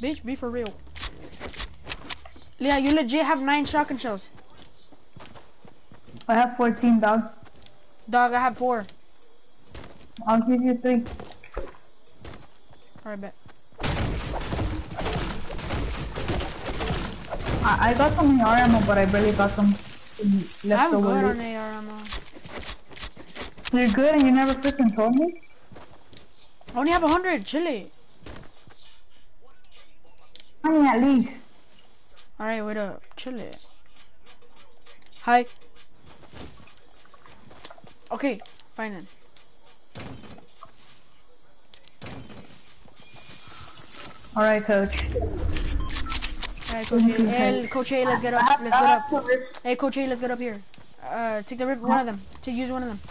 Bitch, be for real. Leah, you legit have 9 shotgun shells. I have 14, dog. Dog, I have 4. I'll give you 3. Alright, bet. I got some AR ammo, but I barely got some left I'm over. good on AR ammo. You're good and you never freaking told me? I only have 100, chill it. I mean, at least. Alright, wait up, chill it. Hi. Okay, fine then. Alright, coach. Alright, Coach A. Hey, Coach A, let's get up. Let's get up. Hey, Coach A, let's get up here. Take the rip. One of them. Use one of them.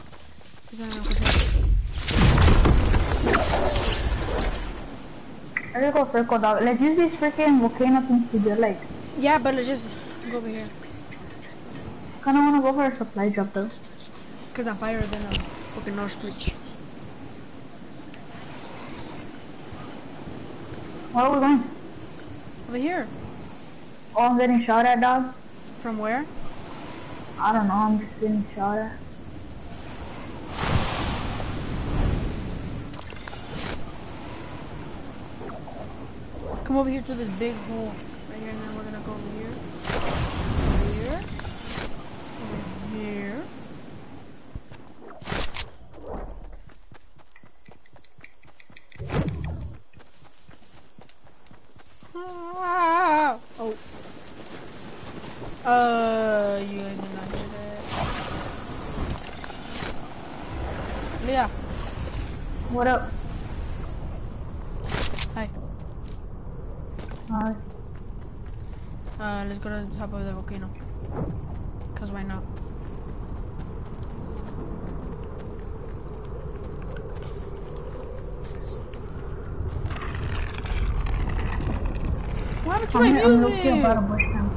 There you go, Circle Dog. Let's use these freaking volcano things to get like. Yeah, but let's just go over here. Kinda wanna go for a supply drop though. Cause I'm higher than a fucking North Street. Where are we going? Over here. Oh, I'm getting shot at, dog. From where? I don't know, I'm just getting shot at. Come over here to this big hole. Right here, and then we're gonna go over here. Over here. Over here. Ah! Oh. You guys did not hear that. Leah. What up? Hi. Hi. Let's go to the top of the volcano. Cause why not? What happened to my music? I'm looking about a bush camp.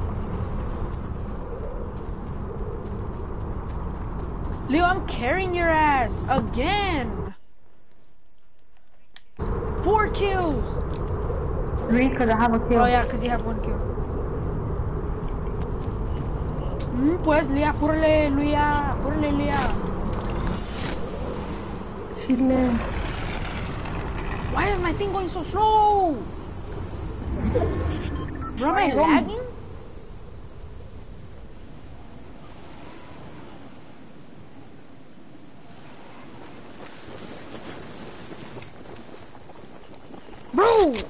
Leo, I'm carrying your ass again. 4 kills. 3 cause I have a kill. Oh yeah, cause you have 1 kill. Pues Leah, apúrale, Leah, apúrale, Leah. Chile. Why is my thing going so slow? Bro, am I lagging? Bro! Dang!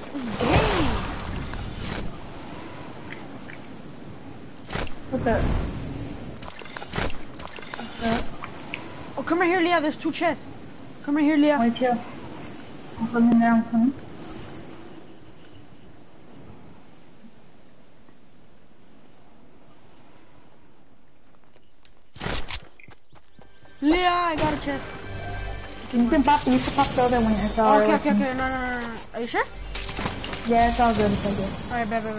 What's up? Oh, come right here, Leah. There's 2 chests. Come right here, Leah. Wait here. I'm coming there, I'm coming. Leah, I got a chest. You can pop the other one. It's all Okay, right. okay, okay. No. Are you sure? Yeah, it's all good. It's all good. Alright, bet.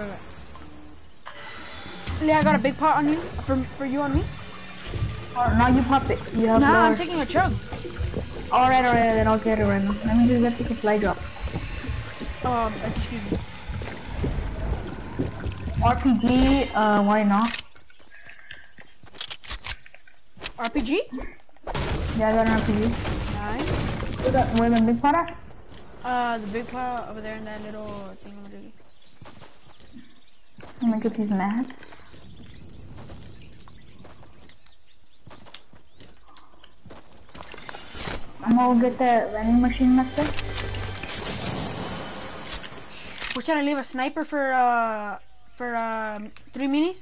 Leah, I got a big pot on you. For you and me. Oh, now you pop it. You have Nah, I'm yours. taking a chug. Alright, then I'll get it right now. Let me just get the supply drop. Excuse me. RPG, why not? RPG? Yeah, I got an RPG. Nice. Where the big pot at? The big pot over there in that little thing over there. Let me get these mats. I'm gonna get the vending machine master. We're trying to leave a sniper for 3 minis?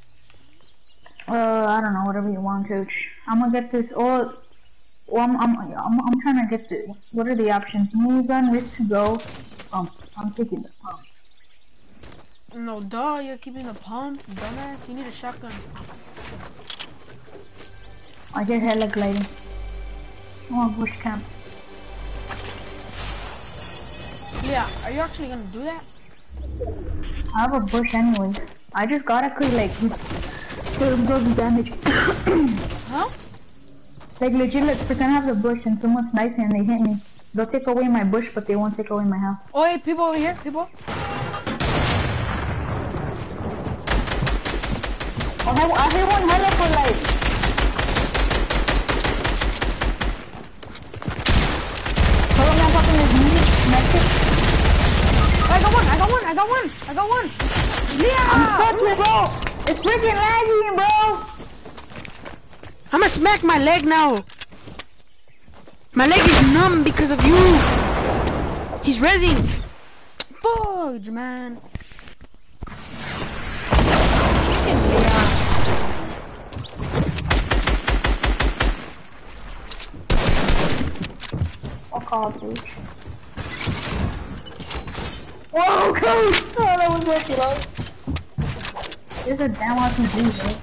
I don't know, whatever you want, coach. I'm gonna get this. I'm trying to get this. What are the options? Minigun, risk to go. I'm taking the pump. No, duh, you're keeping the pump, dumbass. You need a shotgun. I just hella gliding. I want bush camp. Yeah, are you actually gonna do that? I have a bush anyways. I just gotta cause like does damage. Huh? Like legit, let's pretend I have the bush and someone snipes me and they hit me. They'll take away my bush, but they won't take away my house. Oh, hey, people over here, people. I hit one hella for like. Hold on, I'm fucking with me. I got one. Yeah! I'm stuck, bro. It's freaking lagging, bro. I'm gonna smack my leg now. My leg is numb because of you. He's rezzing. Fudge, man. Fuck off, dude. Whoa, coach! Oh, that was way too low. There's a damn RPG, bro.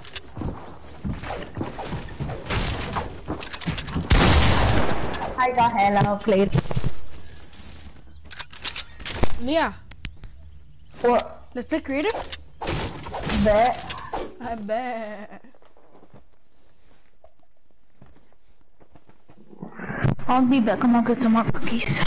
I got hella played. Yeah. What? Let's play creative? Bet. I bet. I'll be back. I'm gonna get some more cookies.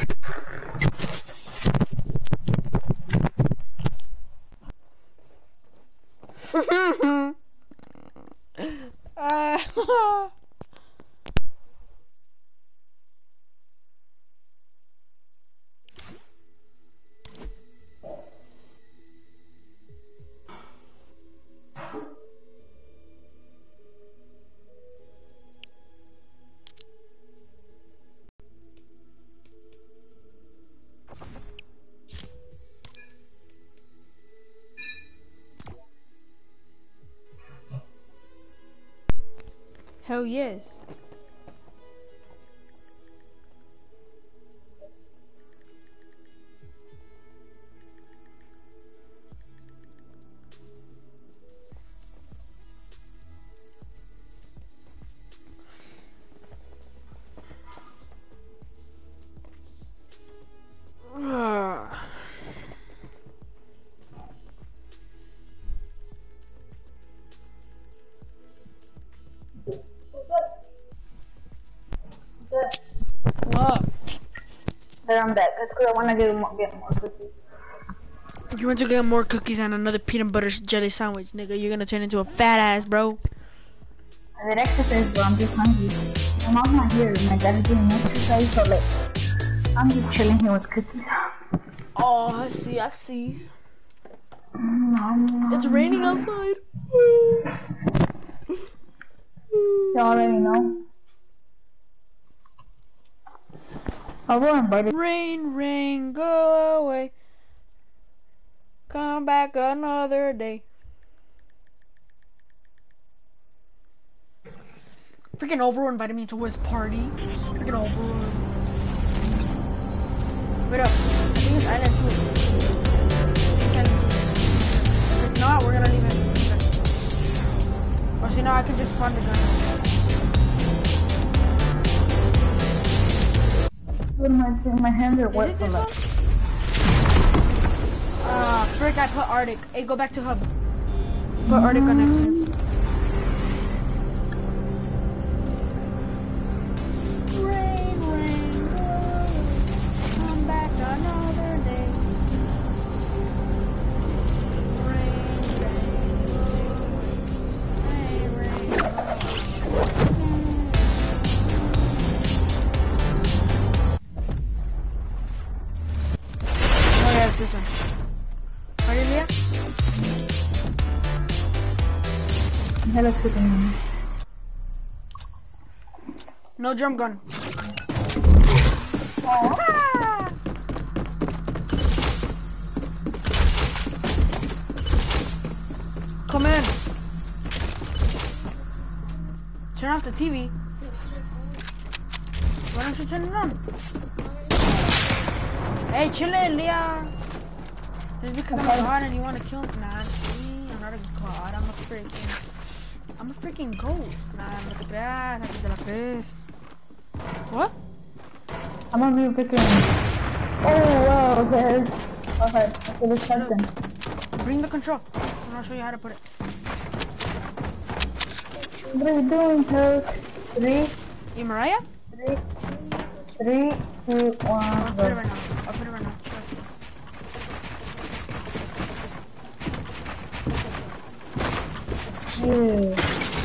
Hell yes. What? Then I'm back. That's because I want to get more cookies. You want to get more cookies and another peanut butter jelly sandwich, nigga? You're gonna turn into a fat ass, bro. I did exercise, bro. I'm just hungry. My mom's not here. My dad is doing exercise, so like, I'm just chilling here with cookies. Oh, I see. It's raining outside. You already know. I'll go and bite it. Rain, rain, go away. Come back another day. Freaking Overall invited me to his party. Freaking Overall. Wait up. I think it's Island 2. If not, we're gonna leave it. Or so now I can just find the gun. My hands are wet from that. Frick, I put Arctic. Hey, go back to hub. Put Arctic on next to him. Rain, rain, go. Come back another day. Rain, rain, go. Rain, rain, oh yeah, it's this one. Are you here? Hello, chicken. No drum gun. Oh. Ah! Come in. Turn off the TV. Why don't you turn it on? Hey, chillin', Leah. Just because I'm a god and you want to kill me? Nah, see, I'm not a god. I'm a freaking ghost. Nah, no te creas, aquí te la crees. What? I'm gonna be freaking. Oh wow, okay. Okay, okay, this something. Bring the control. And I'll show you how to put it. What are you doing, Coach? 3, You Mariah? 3, 3, 2, 1. I'll put it right now. I'll put it right now. Yeah.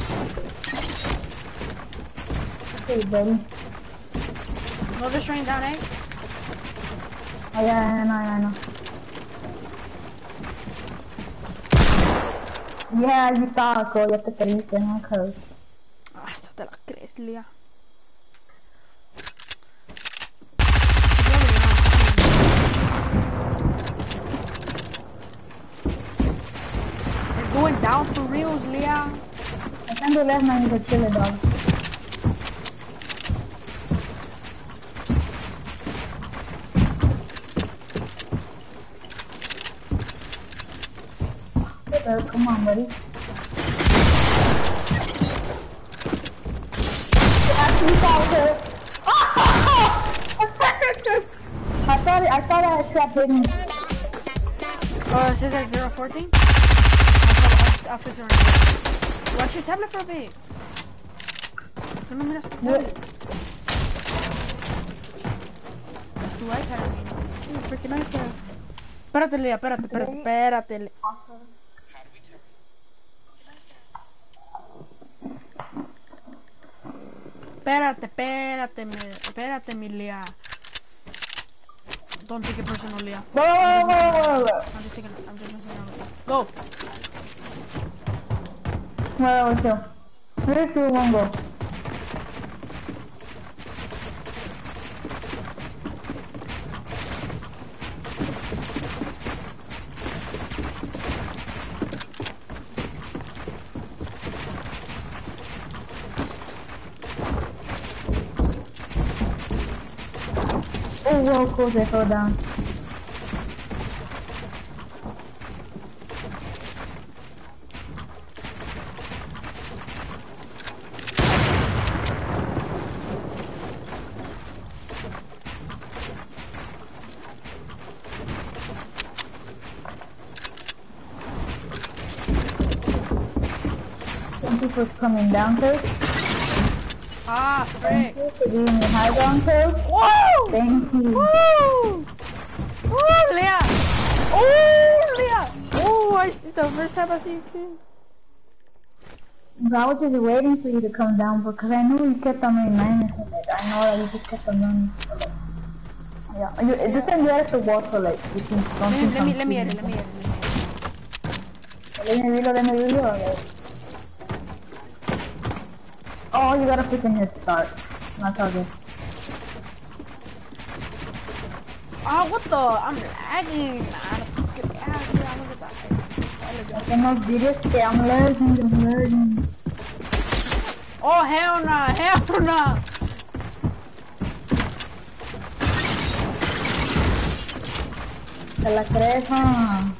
Hey, buddy. No, they're straight down, eh? Oh, yeah, I know. Yeah, you taco, ya te perdiste, no creo. Ah, esta te la crees, Lía. It's going down for reals, Lía. I can't do left man, you kill it, dog. Come on, buddy. I thought I shot him. Oh, it says at 014? I'll fix it right now. Watch your tablet for a bit. No miras tu tablet. Tu iPad, I mean. Freaking iPad. Espérate, Lía, espérate, Lía. Espérate, mi Lía. Don't take it personal, Lía. Whoa. I'm just messing around. Go! Where was you? 3, 2, 1, go. Oh, whoa, cool, they fell down. Thank you for coming down, coach. Ah, Thank frick. you for giving me high ground, coach. Whoa! Thank you. Woo! Woo, Lía! Oh, Lía! Oh, the first time I see you too. I was just waiting for you to come down because I knew you kept on reminding me. Like, I know that you just kept on running. Yeah, you just enjoy the wall so like you can don't Let me edit. Let me reload. Oh, you gotta freaking hit start. That's all good. Oh, what the? I'm lagging. Get out of here. I'm gonna die. I cannot do this. I'm learning. Oh, hell nah. Te la crees, huh?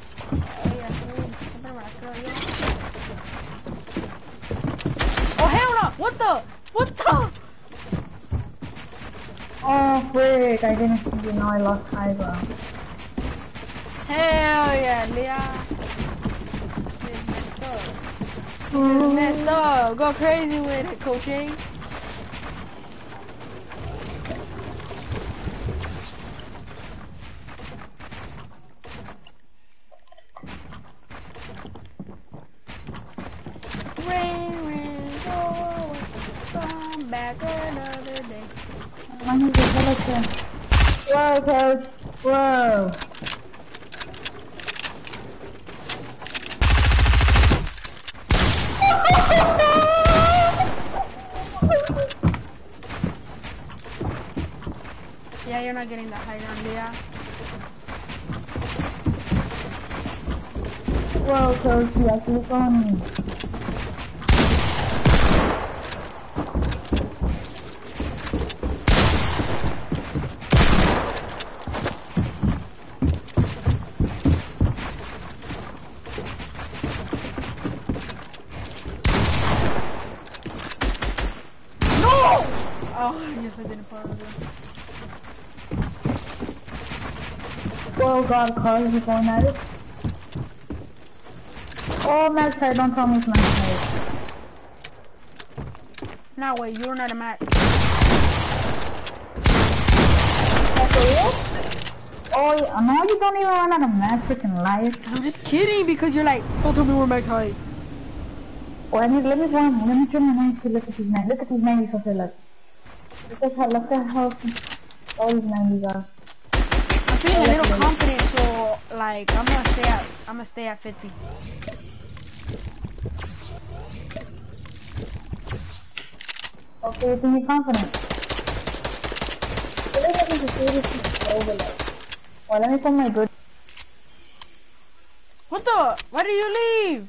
Oh, hell no! What the? Oh, frick, I didn't see you. Now I lost high ground. Hell yeah, Lía. Messed up. Go crazy with it, Coach A. Rain, go, come back another day. Whoa, coach. Whoa. Yeah, you're not getting that high ground, Lía. Whoa, coach, you actually saw me. Oh, yes, I didn't follow them. Oh god, cars are going at it. Oh, Max head, don't tell me it's Max head. No, wait, you're not a match. That's for real? Oh, no, you don't even run out of Max, freaking liar. I'm just kidding because you're like, don't tell me we're max height. Oh, let me try my 90 look at these 90. Look at these 90s also look. Look at how all these 90s are. I'm feeling a little confident, so like I'm gonna stay at 50. Okay, you think you're confident? Let me put my good. What the? Why did you leave?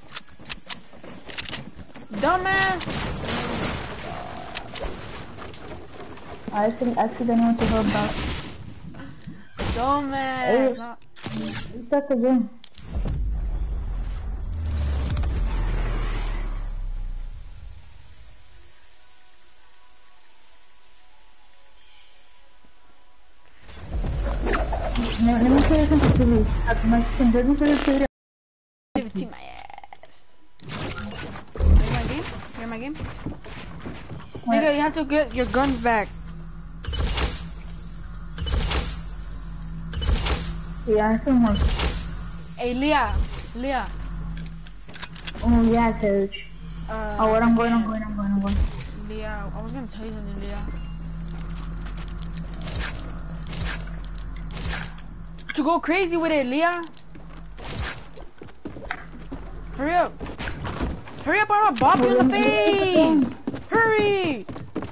Dumbass. I actually don't want to help out. Dumbass. You start the game. Let me show you some facilities. Let me show you some. Give it to my ass. Hear my game? Hear my game? Nigga, you have to get your guns back. Yeah, I feel more. Hey, Leah. Oh, yeah, coach. Oh, what? I'm going. Leah, I was gonna tell you something, Leah. To go crazy with it, Leah. Hurry up. Hurry up, I'm gonna bop you in the face. Hurry.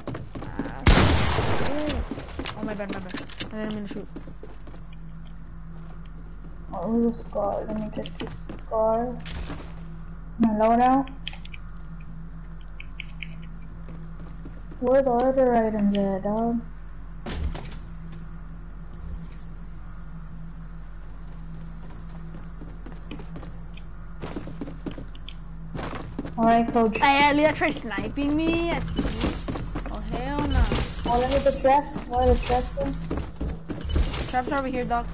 Oh, my bad. I didn't mean to shoot. Oh, the scar. Let me get this scar. My loadout. Where are the other items at, dog? Alright, coach. Hey, Leah, try sniping me. I see. Oh, hell no. Oh, let me get the trap. Where are the traps then? Traps over here, dog.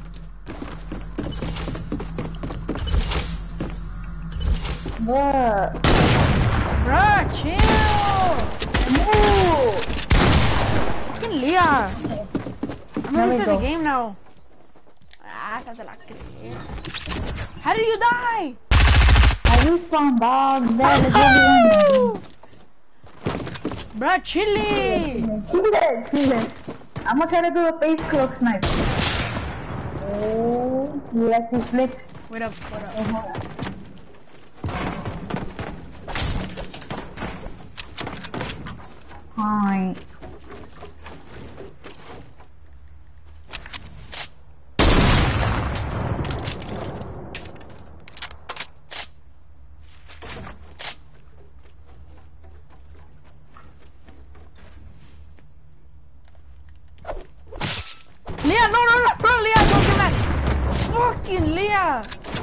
Bruh, chill. Move. Fucking Leah. I'm gonna Let me start go. the game now. How did you die? I respawned, dog. There, Bruh, chilly. She's dead. I'm gonna try to do a face cloak snipe. Oh, you like these flicks? Wait up. Hi. Leah, no, Leah, don't do that. Fucking Leah.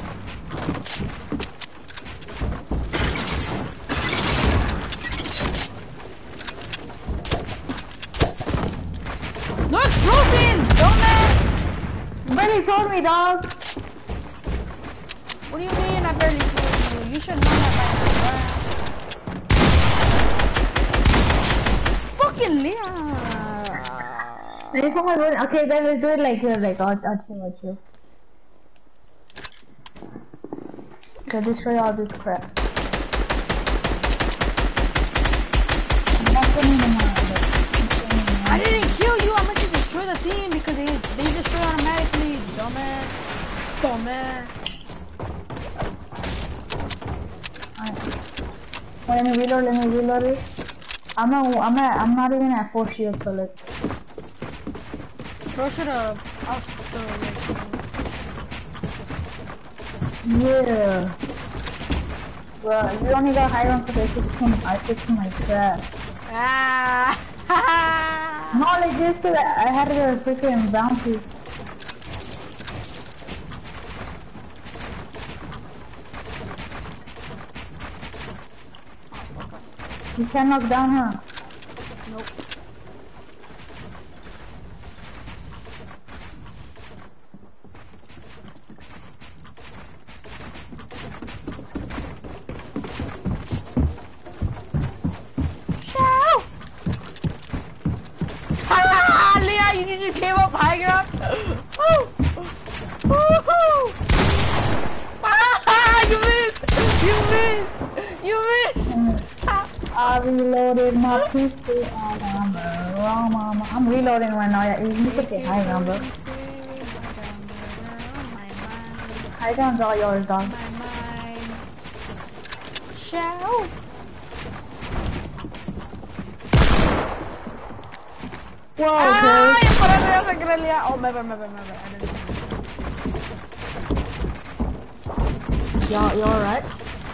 No explosion, dumbass. You barely told me, dog. What do you mean I barely told you? You should know that by now, bruh. Fucking Leah. Okay, then let's do it like here, like I'll chill. Okay, destroy all this crap. I didn't kill you. I meant to destroy the team because they destroy automatically. Dumbass. Let me reload it. I'm not even at 4 shields, so let's. Bro should have Yeah. Bro, you only got higher on because I took my crap. No, like this, cause I had to go freaking bounces. You can't knock down her. Nope. Leah, you just came up higher up. Woo! Woohoo! Ah, you missed! You missed! I reloaded my pistol. I'm reloading right now. Yeah, you can say high ground, bro. High ground's all yours, dog. Shout! Whoa, Ay, okay. para de realidad. Oh, my bad. You alright?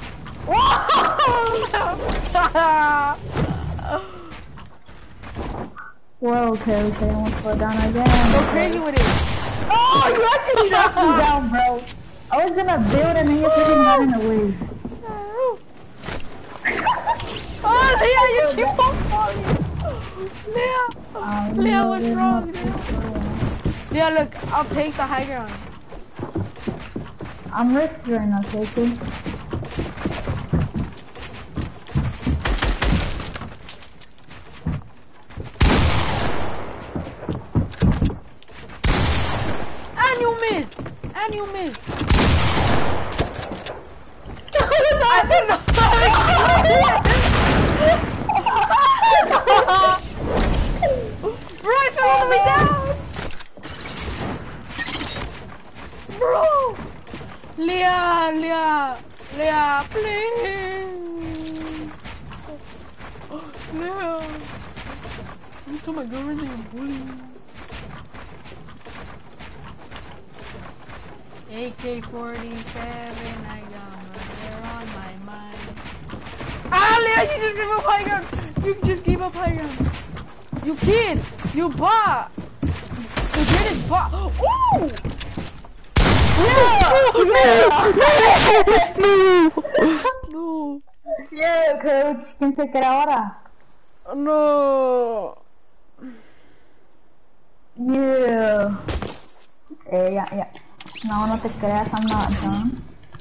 Whoa, okay, I almost fell down again. Go crazy with it. Oh, you actually knocked me down, bro. I was gonna build and then you freaking got in the way. Oh, Leah, you keep on falling. Leah, what's wrong? Leah, look, I'll take the high ground. I'm risky right now, Casey. And you missed. Bro, fell all the way down. Bro. Leah, please. Leah. You told my girlfriend you're bullying. AK-47, I got murder on my mind. Ah, Leah, you just gave up high ground. You just gave up high ground. You kid. You bot. You did it, bot. Ooh! No. Yeah, coach. ¿Quién se queda ahora? No. Yeah. Yeah. No te creas, I'm not done.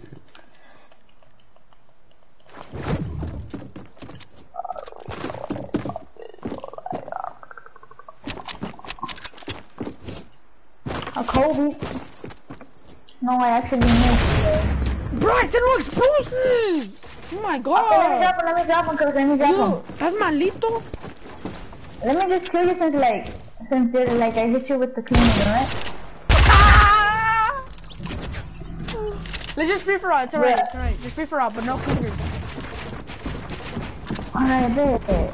A Kobe. No, I actually missed. Bryson, no explosives! Oh my god! Okay, let me drop him, let me drop him. That's malito? Let me just kill you since you're like, I hit you with the cleaner, right? Let's just free for all. It's alright. It's alright. Just free for all, but no fingers. Alright, bet.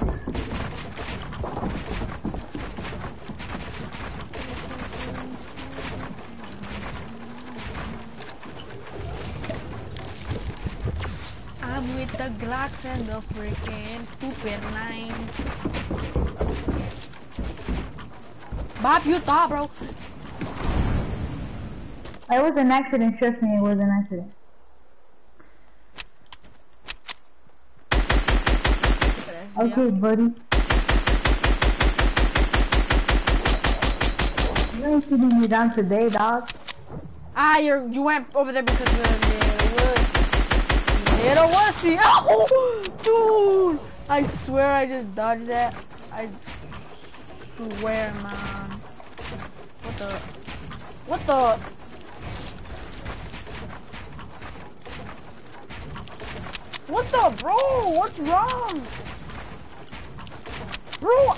I'm with the Glocks and the freaking stupid 9. Bob, you thought, bro. It was an accident, trust me, it was an accident. Okay, buddy. You ain't shooting me down today, dog. Ah, you went over there because of the little wussy. Oh, dude! I swear I just dodged that. I swear, man. What the? What the, bro? What's wrong? Bro,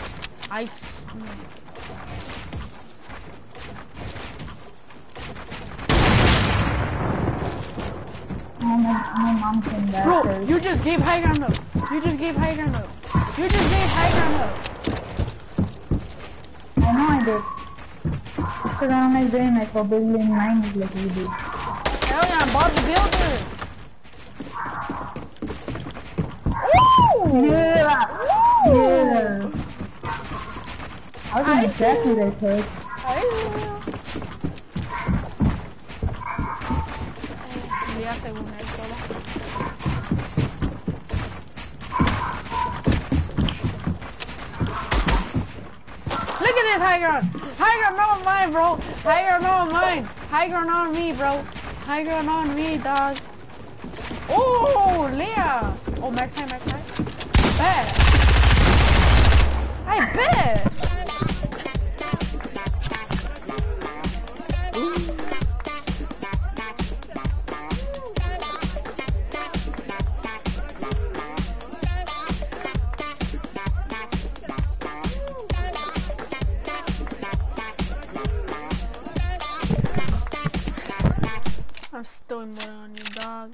My mom came back. Bro, you just gave high ground up. You just gave high ground up. I know I did. Because I'm not doing like a billion 90s like you do. Hell yeah, Bob's the builder. Ooh! Yeah! Ooh! Yeah! I was gonna death you that kid. Look at this high ground! High ground on mine, bro! High ground on mine! High ground on me, bro! High ground on me, dog! Oh, Leah! Oh, max high. Bet! I bet! I'm still immortal on you, dog.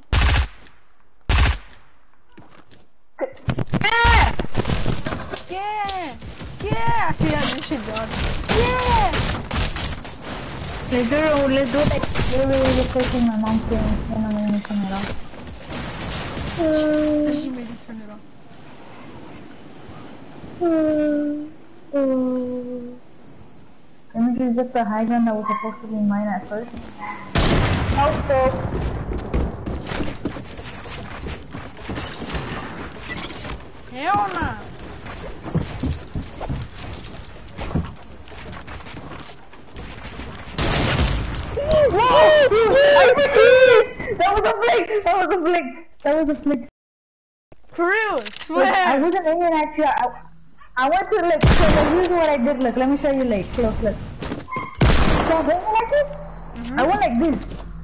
Yeah! Yeah! I see how you shit, dog. Yeah! Let's do it like really quick in my mom's game and I'm gonna turn it off. She made you turn it off. Let me just get the high gun that was supposed to be mine at first. Also, Hell nah! whoa! That was a flick! That was a flick! That was a flick! For real, swear! I wasn't aiming at you. I went to look. So here's what I did. Look, let me show you. Like, look. So I was aiming at you. I went like this.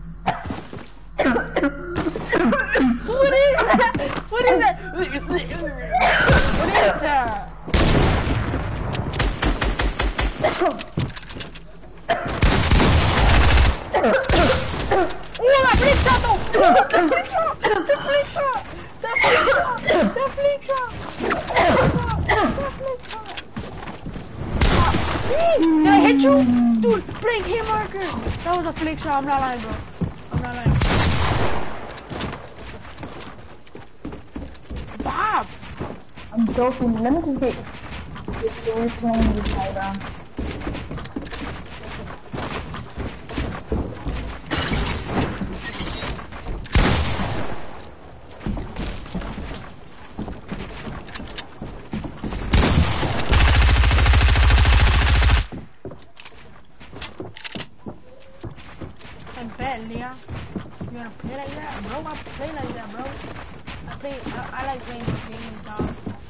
What is that? What is that? What is that? Oh, that flick shot though! The flick shot! The flick shot! The flick shot! The flick shot! The flick shot! Did I hit you? Dude, bring hit marker! That was a flick shot, I'm not lying, bro. I'm not lying. Bob! I'm joking. Let me just get this playing this high round. Leah, you wanna play like that, bro? I play like that, bro. I like playing this game, dog.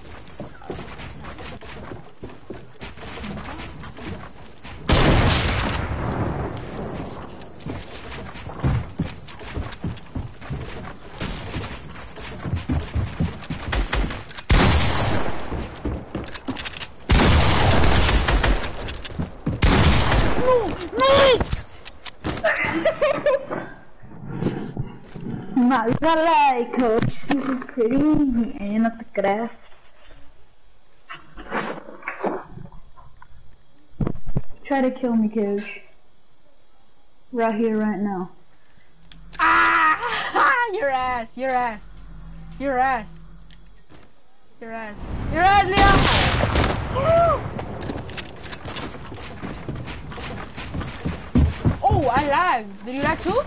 Not gonna lie, coach. This is pretty and not the grass. Try to kill me, coach. Right here, right now. Ah! Your ass! Your ass! Your ass! Your ass! Your ass, Leon! Oh, I lagged. Did you lag too?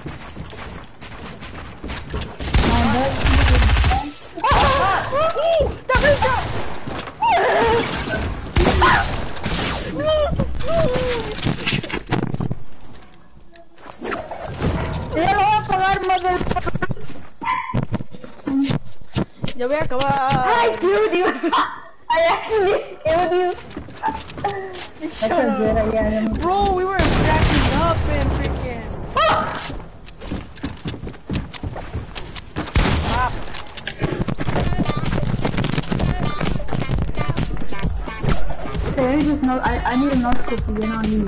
That big shot! Ya voy a acabar. I killed you! I actually killed you! Shut up. Bro, we were cracking up and freaking. I need a no-scope to get on you.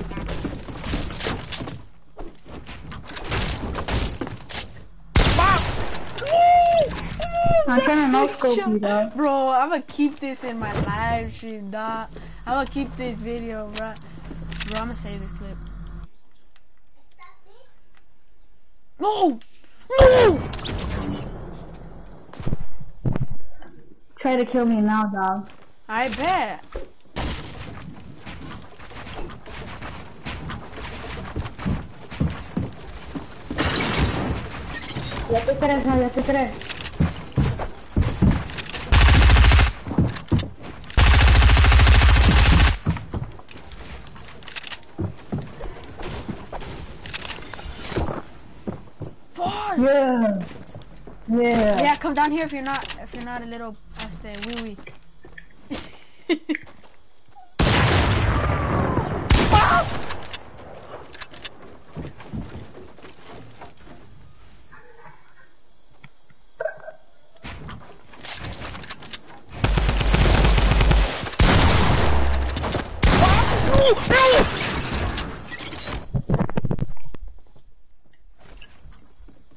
I'm trying to no-scope you, dog. Bro, I'm gonna keep this in my live stream, dog. I'm gonna keep this video, bro. Bro, I'm gonna save this clip. No! No! Try to kill me now, dog. I bet. Ya te tres, no, ya te tres. Yeah. Yeah. Yeah, come down here if you're not a little wee wee.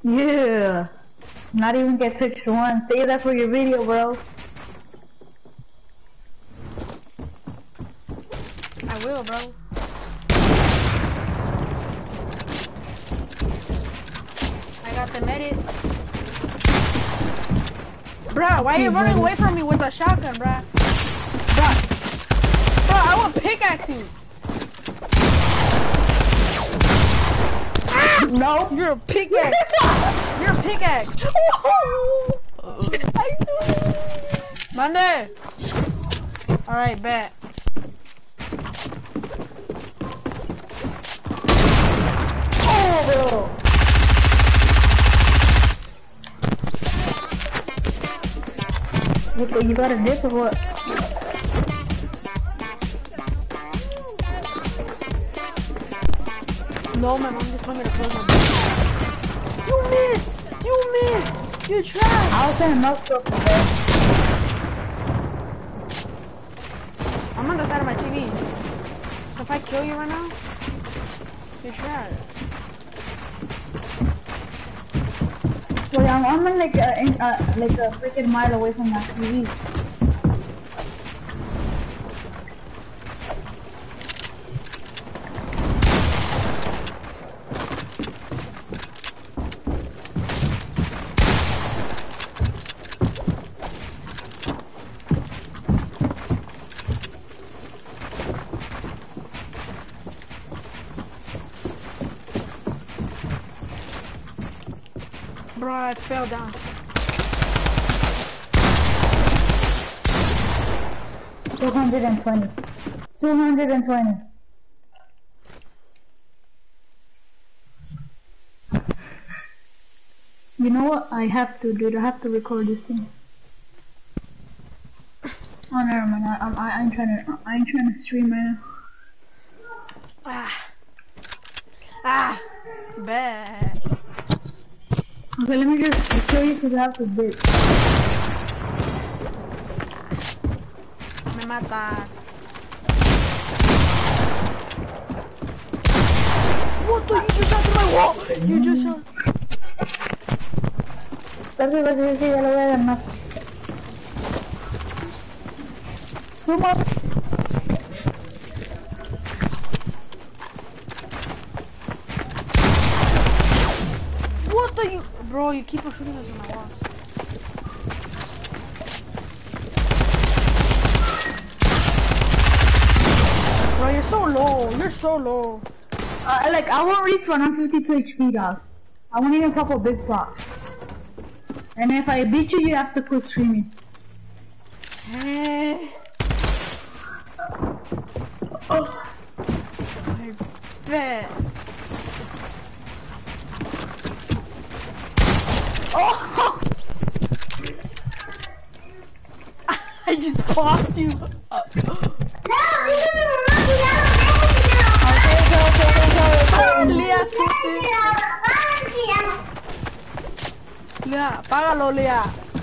Yeah. Not even get touched once. Save that for your video, bro. I will, bro. I got the medic. Bruh, why are you running away from me with a shotgun, bruh? Bruh, I will pickaxe you. No. You're a pickaxe. You're a pickaxe. I know. Monday. Alright, bet. Oh, bro. What, you got a dip or what? No, my mom just told me to close my door. You missed! You missed! You tried! I was trying to knock stuff, bro. I'm on the side of my TV. So if I kill you right now, you tried. Well, I'm like a freaking mile away from my TV. Bro, I fell down. $220. You know what? I have to do. I have to record this thing. Oh, never mind. I ain't trying to stream right now. Bad. Okay, let me just show you because I have to bit. Me matas. What the? You just shot through my wall! You just shot. Ya lo voy a ganar. Suma. What the you? Bro, you keep on shooting us in my wall. Bro, you're so low. You're so low. Like, I won't reach 152 HP, dog. I won't even pop a big box. And if I beat you, you have to quit streaming. Hey. Oh. I bet. Oh! I just popped you up. Lea, Lea, apágalo, Lea.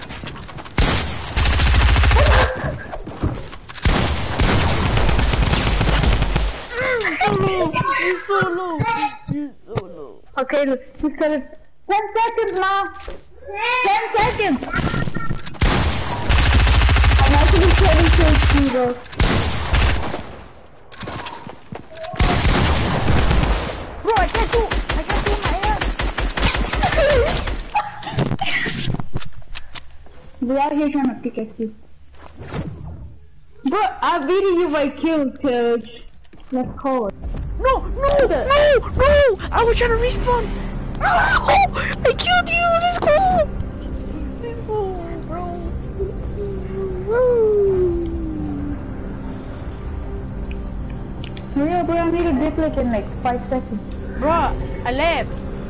You're so low. You're so low. Okay, look, he's got it. 10 seconds, Mom. 10 seconds. I'm actually trying to you, bro. Bro, I can't do my ass. We're out here trying to pickaxe you. Bro, I'm beating you by kill, coach. Let's call it. No! I was trying to respawn. No! I killed you. Let's go. Let's go, bro. Hurry up, bro. I need a dip like in like 5 seconds. Bro, I left.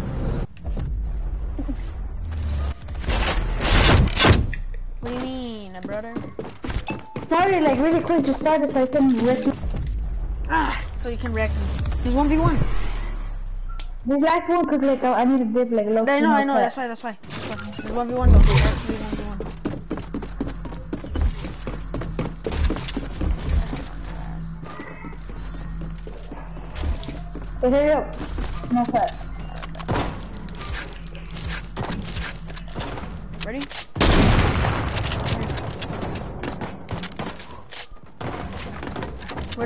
What do you mean, brother? Start it like really quick. Just start it so I can wreck you. So you can wreck me. There's 1v1. This last one, cause like I need a dip like low. I know. That's why. There's 1v1 though. That's 1v1. But hurry up. No fat. Ready? Wait.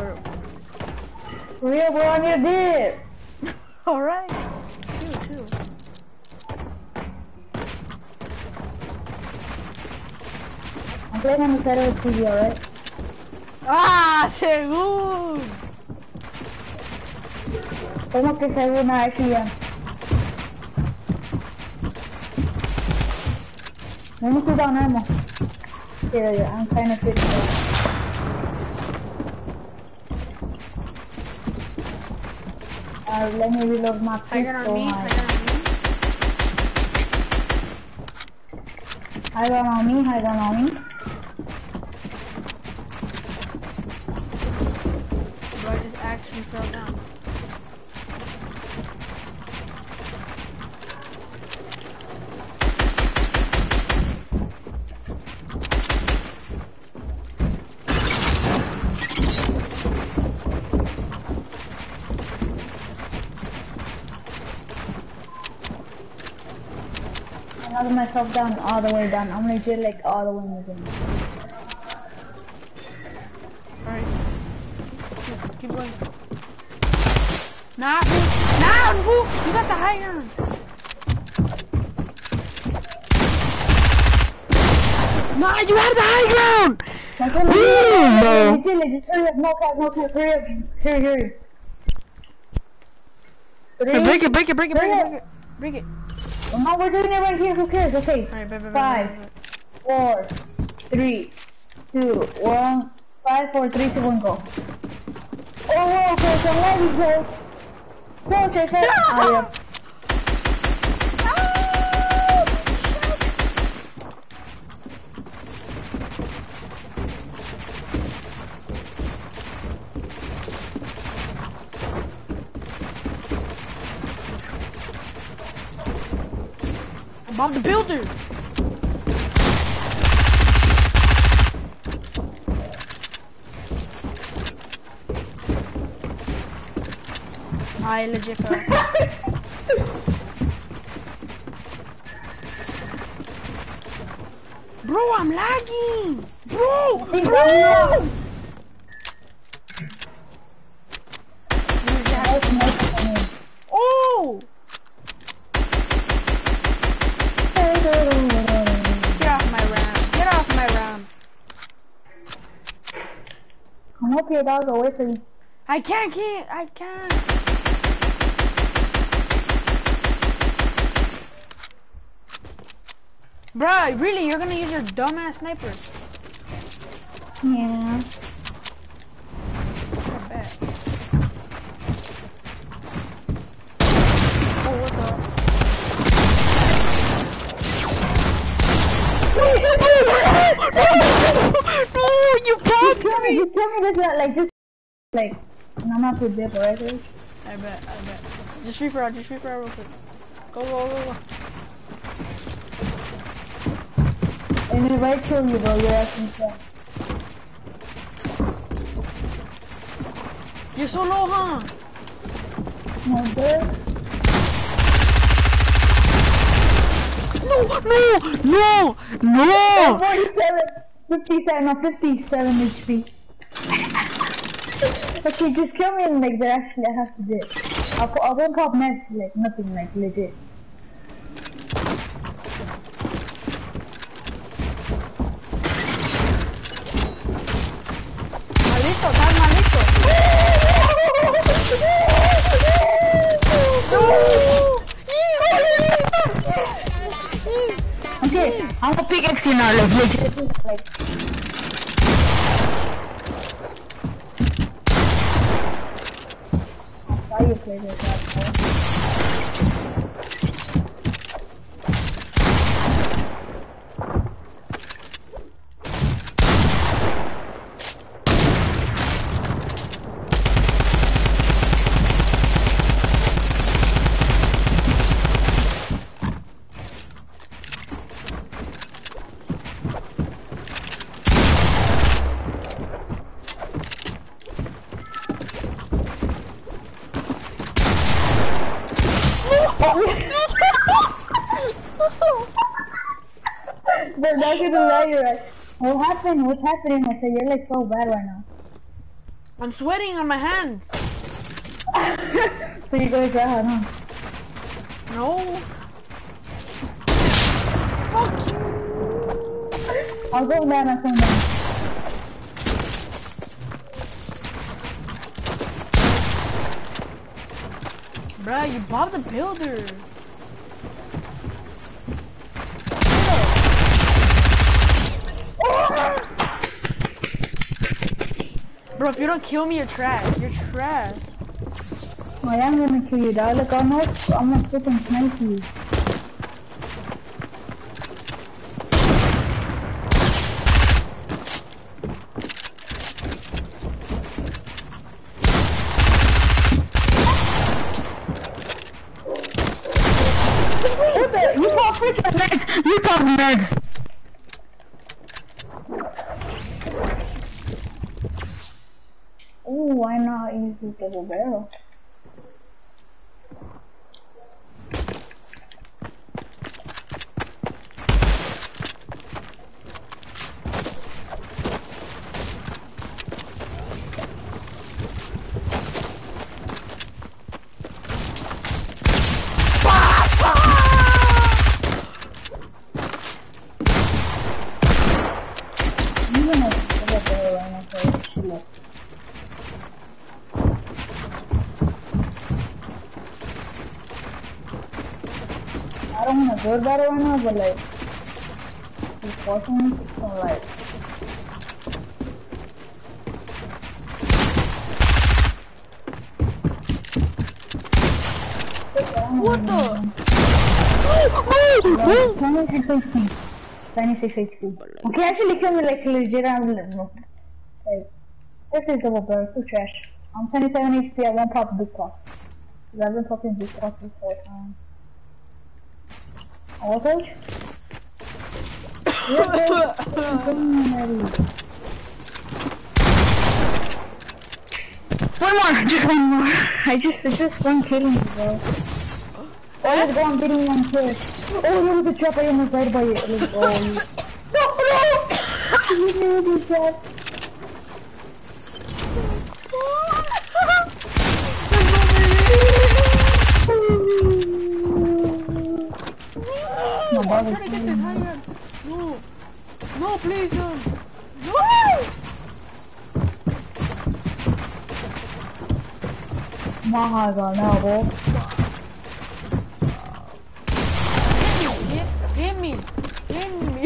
Real bro, I need this. Alright. Chill. I'm playing on the side of the TV, alright? Ah, según. ¿Cómo que según aquí ya? Let me put down ammo. Yeah, I'm kind of fit. Let me reload my pistol. Hang on me. Hang on me. Bro, I just actually fell down. I got myself down, all the way down. I'm legit like all the way in the game. Alright. Keep going. Nah, boo! You got the high ground! Nah, you have the high ground! Legit, hurry up, no cap, hurry up. Hurry. Hey, break it. Well, no, we're doing it right here, who cares? Okay. Alright, 5, 4, 3, 2, 1. 5, 4, 3, 2, 1, go. Oh, okay, so let me go. Go, Jacob. Ah, yeah. Bomb the builder! I legit fell. Bro, I'm lagging! Bro! Oh! Get off my RAM. Come up here, dog, away from you. I can't. Bruh, really? You're gonna use your dumbass sniper? Yeah. I bet. Oh, what the? No, you bombed me! You tell me this like this, like, and I'm not too dip, right? I bet. Just free for out real quick. Go. And if I kill you, bro, you're asking for. You're so low, huh? No, good. No! 57 HP. Okay, just kill me and like that actually I have to do it. I'll go pop meds, like nothing, like legit. Okay, I'm a pickaxe you now, like legit, like. How you play this out, That's gonna lie, you're right. What happened? What's happening? I said you're like so bad right now. I'm sweating on my hands. So you're gonna try hard, huh? No. Fuck you. I'll go down and come down. Bruh, you bobbed the builder. Bro, if you don't kill me, you're trash. You're trash. I am gonna kill you, dog. Look, I'm not freaking snipe you. You pop freaking meds! You pop meds! Ooh, why not use this double barrel? I don't want to do better right now, but like, he's watching me, so like. What the? 26 HP. 26 HP. Okay, actually kill me like legit. I'm like, this is double barrel, too trash. I'm 27 HP at one pop big pop. I've been popping big pop this whole time. What age? One more, just one more. It's just fun killing you, bro. Oh, let's go on getting one kill. Oh, look at the trap, I almost died by it. Let's go. No! I'm trying to get this higher. No. No, please, no. No! My heart gone now, bro. Hit me. Hit me.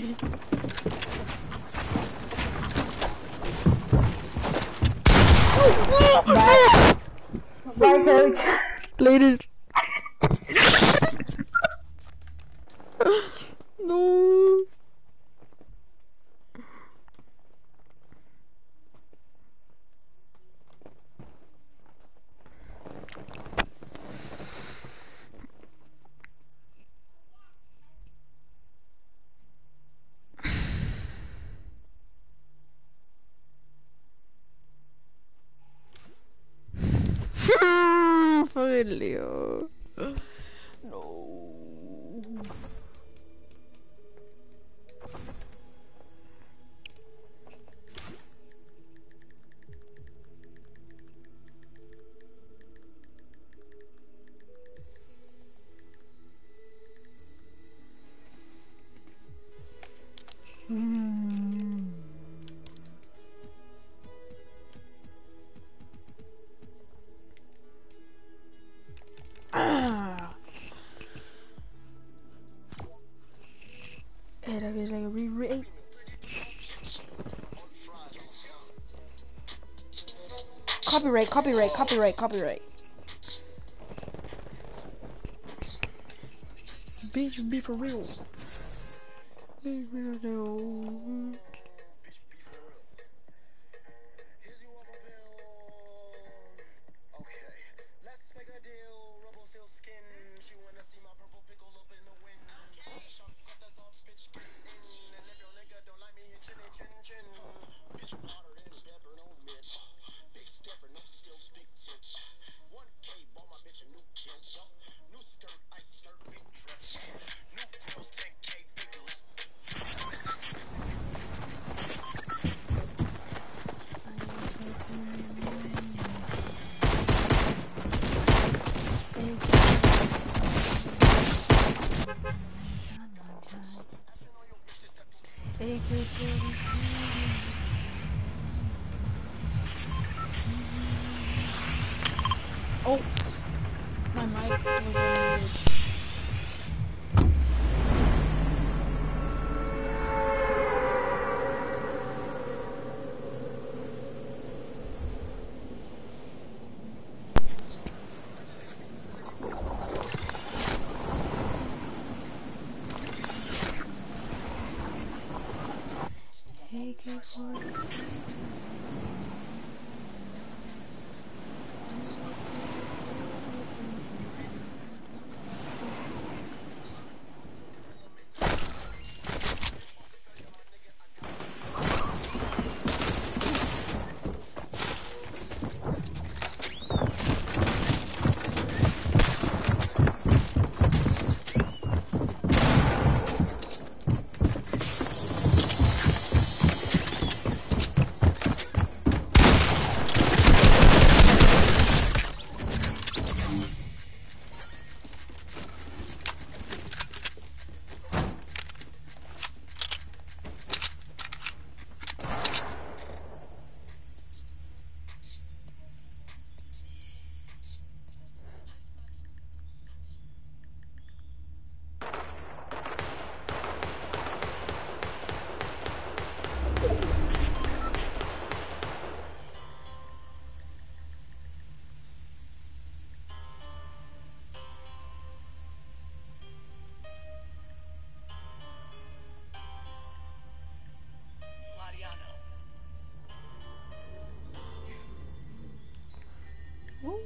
Bye. Bye, coach. Ladies. No. Fucking Leo. No. Era que like a re-rate. Copyright. Bitch, be for real. Be for real. AK-47. Oh, my mic was unmuted. AK-47. Ooh.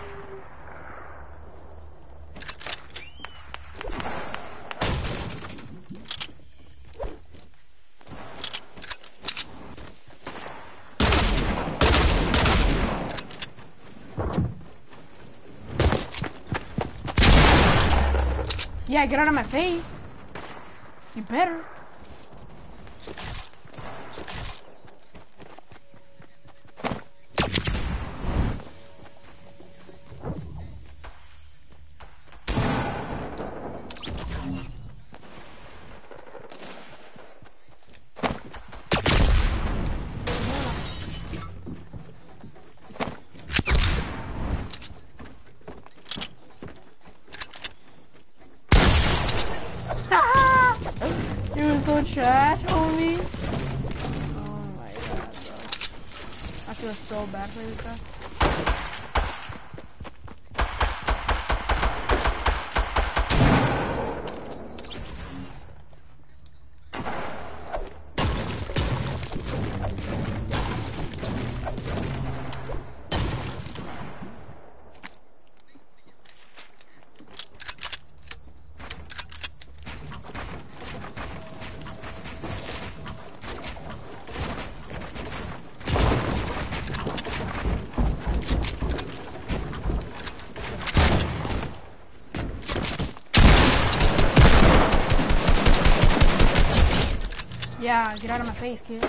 Yeah, get out of my face. You better. You were so trash, homie. Oh my god, bro. I feel so bad for you, bro. Yeah, get out of my face, kid.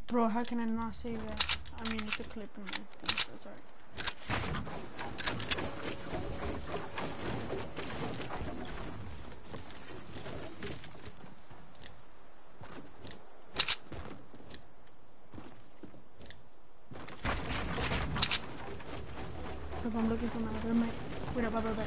Bro, how can I not save that? I mean, it's a clip in my thing, so it's alright. If I'm looking for my other mic. Wait up, I'll be back.